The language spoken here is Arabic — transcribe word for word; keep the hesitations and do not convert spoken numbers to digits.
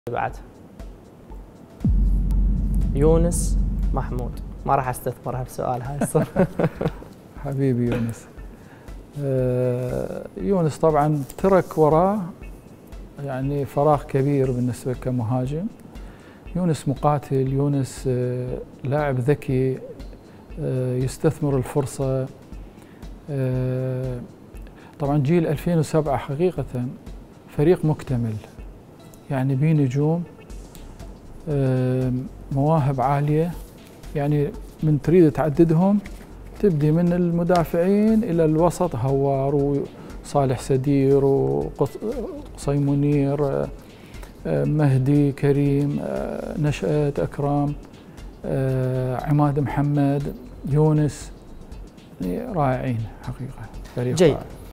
بعد يونس محمود، ما راح استثمرها بسؤال هاي الصراحة. حبيبي يونس. آه يونس طبعا ترك وراه يعني فراغ كبير بالنسبة كمهاجم. يونس مقاتل، يونس آه لاعب ذكي، آه يستثمر الفرصة. آه طبعا جيل ألفين وسبعة حقيقة فريق مكتمل، يعني بيه نجوم، آه مواهب عالية، يعني من تريد تعددهم تبدي من المدافعين إلى الوسط، هوار وصالح سدير وقصي منير، مهدي كريم، نشأة أكرام، عماد محمد، يونس، رائعين حقيقة، فريق جيد. رائع.